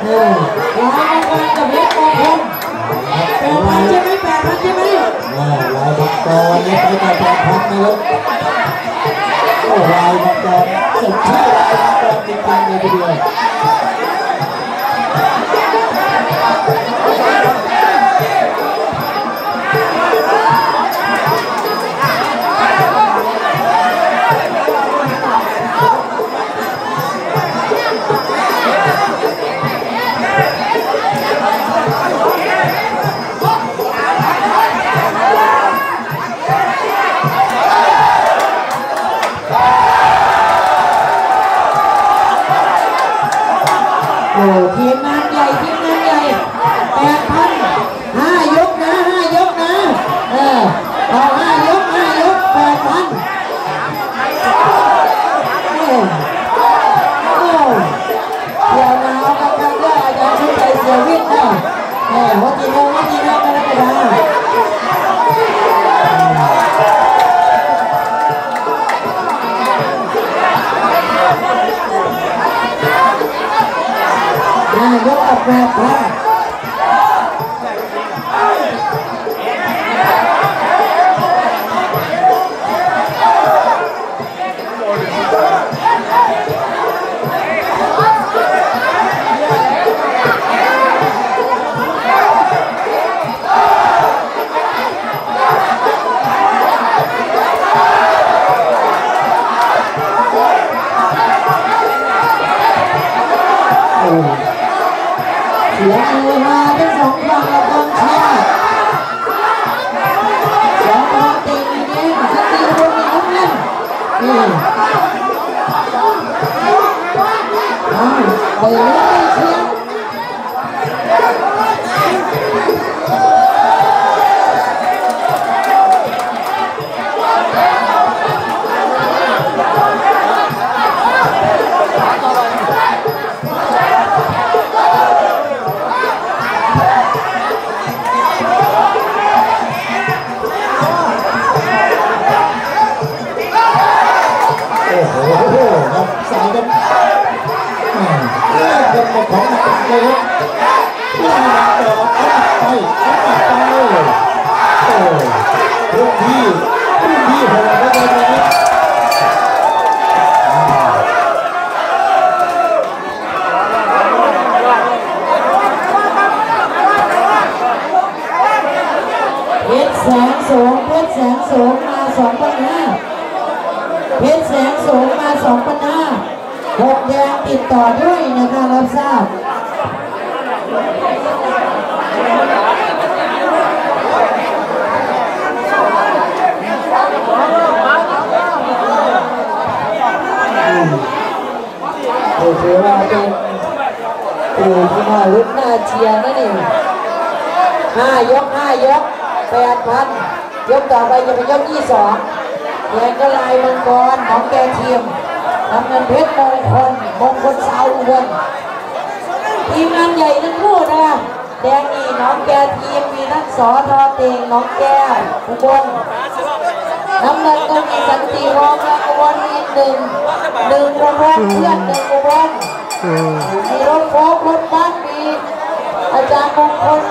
ลายมังกรกับเพชรมงคล8,000ใช่ไหม8,000ใช่ไหมลายมังกรนี่ไปกับ8,000นะครับโอ้ลายมังกรสมชื่อลายมังกรจริงๆเลยทีเดียวทีมงานใหญ่8,000 5 ยกนะ5 ยกนะเอา5 ยก8,000เดี๋ยวมาเอากันกันเด้ออาจารย์ชุดใจเสียวิทย์นะวัดจีโน่กันแล้วกันยกกับ8,000เสียงมือมาทั้งสองฝั่งและกองเชียร์สองฝั่งตีมีเด้งสตีรวมมีน้ำเงินไปเรื่อยเชียร์สายกันเป็นของหนักเลยครับลายมังกรไปโอ้รุ่นพี่โหดแล้วเลยนะเพชรแสงโสมมา2,500เพชรแสงโสมมา2,500 6 แดงติดต่อด้วยนะคะรับทราบถือว่าเป็นที่น่าลุ้นน่าเชียร์นะนี่5 ยก 8,000 ยกต่อไปจะเป็นยกที่2แดงก็ลายมังกรของแกทีมทำเงินเพชรมงคลสาวอุบลทีมงานใหญ่ทั้งคู่นะแดงนี่น้องแกทีมมีนักสอทอเตงน้องแกอุบลน้ำเงินก็มีสันติวงศ์อุบลมี1อุบลเพื่อน1อุบลมีรถโฟล์ครถบัสมีอาจารย์มงคล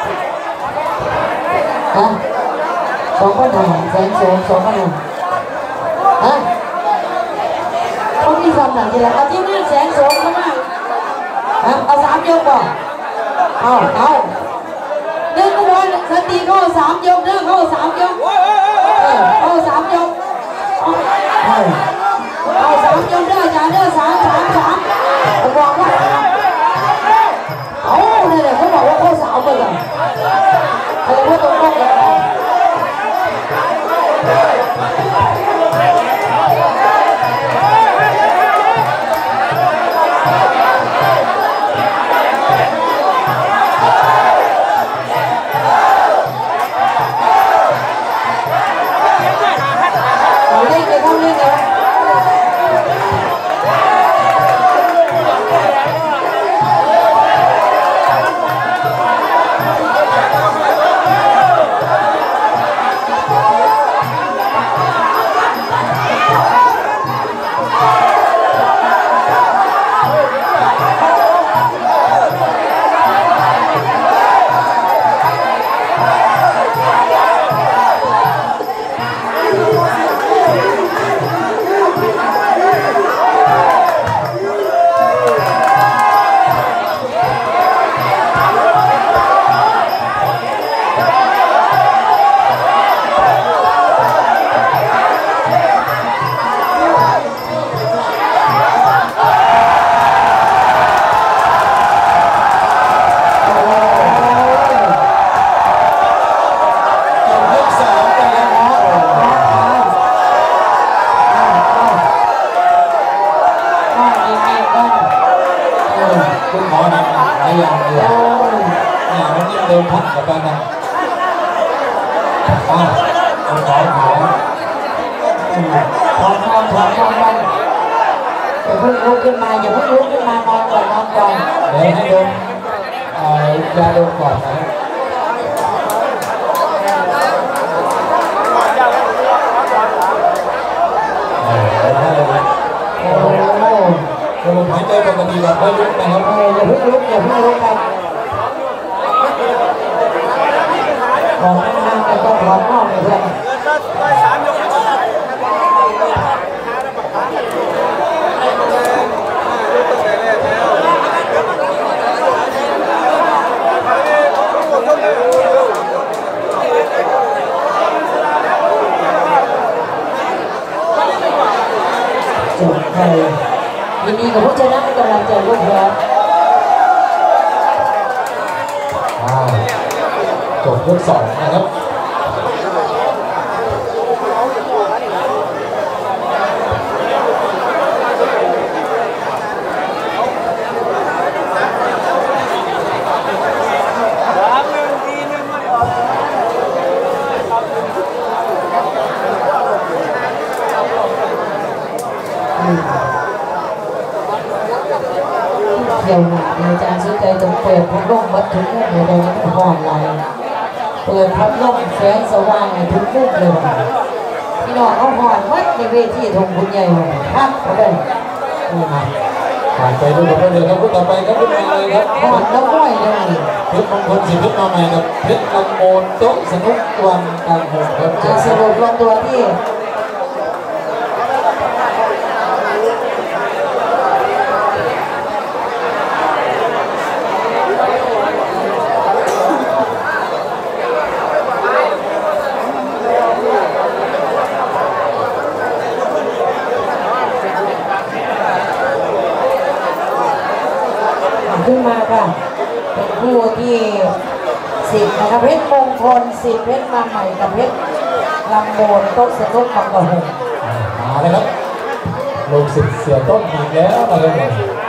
2,500แสงโสม2,500เขามีสำนักที่ไหนเอาที่นี่แสงโสมเข้ามาเอา3 ยกก่อนเอา1 อุบลสตีเขา3 ยกเด้อเขา3 ยกเอา3 ยกเอา3 ยกเด้ออาจารย์เด้อ3บอกว่าเอาเนี่ยเขาบอกว่าเขา3ไปก่อนอะไรว่าตรงกันเล่นเลยคุณหมอนะหลายอย่างเลยเนี่ยมันยิ่งเดินพักกับกันนะคุณหมอขาวถอนนอนอย่าเพิ่งลุกขึ้นมานอนก่อนเดี๋ยวให้ดมยาดมก่อนนะลมหายใจปกติแบบไม่ลุกนะครับอย่าเพิ่งลุกครับของนั่งกันก็ถอนนอกเลยเพื่อนจุดไทยยินดีกับผู้ชนะกำลังใจลูกแพ้จบยก 2นะครับเดี๋ยวอาจารย์ซื้อใจตรงเปิดพัดลมวัดถึงมุมเลยไม่ห่อนไรเปิดพัดลมแสงสว่างในทุกมุมเลยพี่น้องเขาห่อนวัดในเวทีทงคุณใหญ่ครับเขาได้ผ่านไปดูกันเลยครับคู่ต่อไปครับขึ้นมาเลยครับห่อนแล้วห้อยเลยเพชรมงคลสิทธิ์มาใหม่กับเพชรลำโอนโต๊ะสนุกวันกลางหงครับจะสรุปลงตัวที่ขึ้นมาค่ะเป็นคู่ที่10นะครับเพชรมงคล10เพชรมาใหม่กับเพชรลำโบนโต๊ะสนุกบางกะหงมาเลยครับลง10เสือต้นอีกแล้วมาเลย